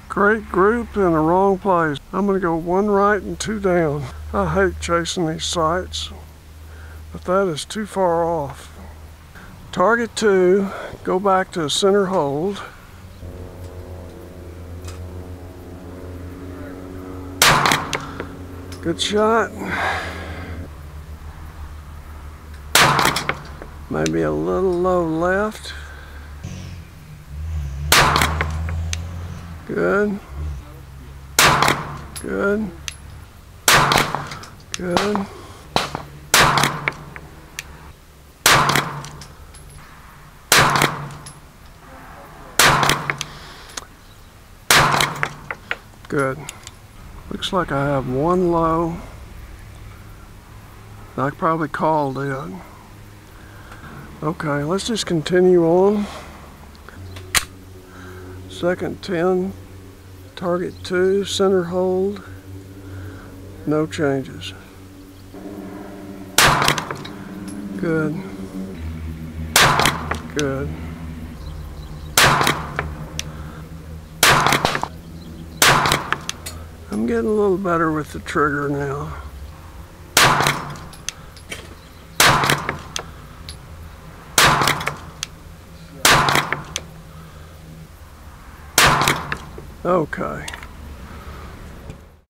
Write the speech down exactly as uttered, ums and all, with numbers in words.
Great group in the wrong place. I'm gonna go one right and two down. I hate chasing these sights, but that is too far off. Target two, go back to center hold. Good shot. Maybe a little low left. Good. Good. Good. Good. Looks like I have one low. I probably called it. Okay, let's just continue on. Second ten, target two, center hold, no changes. Good. Good. I'm getting a little better with the trigger now. Okay.